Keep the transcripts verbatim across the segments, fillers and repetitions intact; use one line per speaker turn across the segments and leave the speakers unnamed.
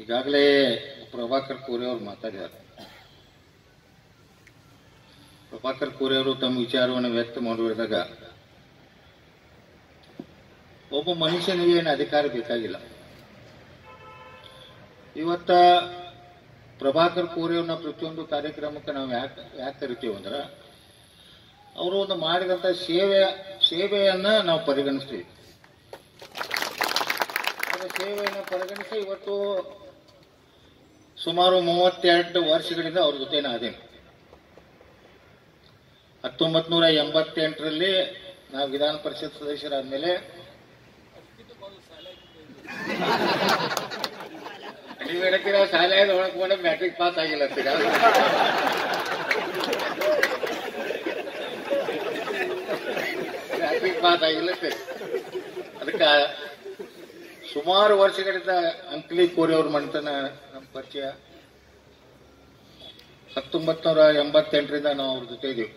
ಈಗಾಗಲೇ ಪ್ರಭಾಕರ್ ಕೋರೆ ಅವರು ಮಾತಾಡಿದ್ದಾರೆ. ಪ್ರಭಾಕರ್ ಕೋರೆ ಅವರು ತಮ್ಮ ವಿಚಾರವನ್ನು ವ್ಯಕ್ತ ಮಾಡುವಾಗ ಒಬ್ಬ ಮನುಷ್ಯನಿಗೆ ಏನು ಅಧಿಕಾರ ಬೇಕಾಗಿಲ್ಲ. ಇವತ್ತ ಪ್ರಭಾಕರ್ ಕೋರೆ ಅವ್ರನ್ನ ಪ್ರತಿಯೊಂದು ಕಾರ್ಯಕ್ರಮಕ್ಕೆ ನಾವು ಯಾಕೆ ಯಾಕೆ ಕರಿತೀವಿ ಅಂದ್ರೆ ಅವರು ಒಂದು ಮಾಡಿದಂತ ಸೇವೆ ಸೇವೆಯನ್ನ ನಾವು ಪರಿಗಣಿಸ್ತೀವಿ. ಸೇವೆಯನ್ನು ಪರಿಗಣಿಸಿ ಇವತ್ತು ಸುಮಾರು ಮೂವತ್ತೆರಡು ವರ್ಷಗಳಿಂದ ಅವ್ರ ಜೊತೆ ನಾದೇನು. ಹತ್ತೊಂಬತ್ ನೂರ ಎಂಬತ್ತೆಂಟರಲ್ಲಿ ನಾವು ವಿಧಾನ ಪರಿಷತ್ ಸದಸ್ಯರಾದ್ಮೇಲೆ ನೀವು ಹೇಳ್ತೀರ ಶಾಲೆಯಲ್ಲಿ ಒಳಗೆ ಮ್ಯಾಟ್ರಿಕ್ ಪಾಸ್ ಆಗಿಲ್ಲ ಅಂತೀರ. ಮ್ಯಾಟ್ರಿಕ್ ಪಾಸ್ ಆಗಿಲ್ಲ ಅದಕ್ಕೆ ಸುಮಾರು ವರ್ಷಗಳಿಂದ ಅಂಕಲಿ ಕೋರಿ ಅವ್ರ ಮನೆತನ ನಮ್ಮ ಪರಿಚಯ. ಹತ್ತೊಂಬತ್ ನೂರ ಎಂಬತ್ತೆಂಟರಿಂದ ನಾವು ಅವ್ರ ಜೊತೆ ಇದೀವಿ.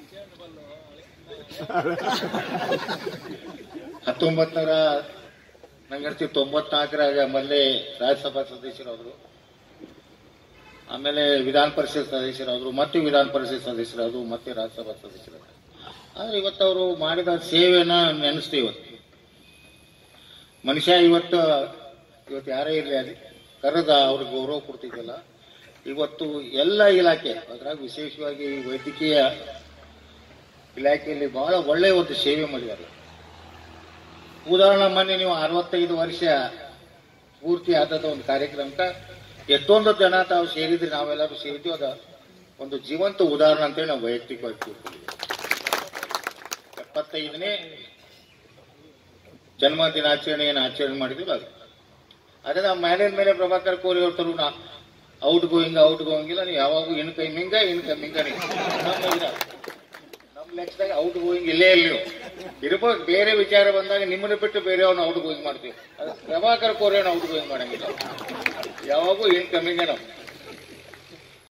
ಹತ್ತೊಂಬತ್ ನೂರ ನಂಗರ್ತಿ ತೊಂಬತ್ನಾಲ್ಕರಾಗ ಮಲ್ಲೆ ರಾಜ್ಯಸಭಾ ಸದಸ್ಯರಾದ್ರು, ಆಮೇಲೆ ವಿಧಾನ ಪರಿಷತ್ ಸದಸ್ಯರಾದ್ರು, ಮತ್ತೆ ವಿಧಾನ ಪರಿಷತ್ ಸದಸ್ಯರಾದ್ರು, ಮತ್ತೆ ರಾಜ್ಯಸಭಾ ಸದಸ್ಯರಾದ್ರು. ಆದ್ರೆ ಇವತ್ತು ಅವರು ಮಾಡಿದ ಸೇವೆನ ನೆನೆಸ್ತೀವಿ. ಇವತ್ತು ಮನುಷ್ಯ ಇವತ್ತು ಇವತ್ತು ಯಾರೇ ಇರಲಿ ಅಲ್ಲಿ ಕರೆದ ಅವ್ರಿಗೆ ಗೌರವ ಕೊಡ್ತಿದ್ದಲ್ಲ. ಇವತ್ತು ಎಲ್ಲ ಇಲಾಖೆ ಅದ್ರಾಗ ವಿಶೇಷವಾಗಿ ವೈದ್ಯಕೀಯ ಇಲಾಖೆಯಲ್ಲಿ ಬಹಳ ಒಳ್ಳೆಯ ಒಂದು ಸೇವೆ ಮಾಡಿದ್ದಾರೆ. ಉದಾಹರಣೆ ಮೊನ್ನೆ ನೀವು ಅರವತ್ತೈದು ವರ್ಷ ಪೂರ್ತಿ ಆದ ಒಂದು ಕಾರ್ಯಕ್ರಮಕ್ಕೆ ಎಷ್ಟೊಂದು ಜನ ತಾವು ಸೇರಿದ್ರಿ, ನಾವೆಲ್ಲರೂ ಸೇರಿದ್ವಿ. ಅದ ಒಂದು ಜೀವಂತ ಉದಾಹರಣೆ ಅಂತೇಳಿ ನಾವು ವೈಯಕ್ತಿಕವಾಗಿ ತಿಳ್ಕೊಂಡಿದ್ದೀವಿ. ಎಪ್ಪತ್ತೈದನೇ ಜನ್ಮ ದಿನಾಚರಣೆಯನ್ನು ಆಚರಣೆ ಮಾಡಿದ್ವಿ. ಅದು ಅದೇ ನಾವು ಮ್ಯಾನೇಜ್ ಮೇಲೆ ಪ್ರಭಾಕರ್ ಕೋರಿ ಅವ್ರು ನಾ ಔಟ್ ಗೋಯಿಂಗ್ ಔಟ್ ಗೋಯಿಂಗ್ ಇಲ್ಲ, ನೀವು ಯಾವಾಗೂ ಇನ್ ಕೈ ಮಿಂಗ ಇನ್ ಕೈ ಮಿಂಗ ನಮ್ಮ ಲೆಕ್ಕದಾಗ ಔಟ್ ಗೋಯಿಂಗ್ ಇಲ್ಲೇ ಇಲ್ಲ ಇರ್ಬೋದು. ಬೇರೆ ವಿಚಾರ ಬಂದಾಗ ನಿಮ್ಮನ್ನು ಬಿಟ್ಟು ಬೇರೆಯವ್ರನ್ನ ಔಟ್ ಗೋಯಿಂಗ್ ಮಾಡ್ತೀವಿ. ಅದು ಪ್ರಭಾಕರ್ ಕೋರಿ ಔಟ್ ಗೋಯಿಂಗ್ ಮಾಡಂಗಿಲ್ಲ, ಯಾವಾಗೂ ಇನ್ ಕಮಿಂಗ ನಾವು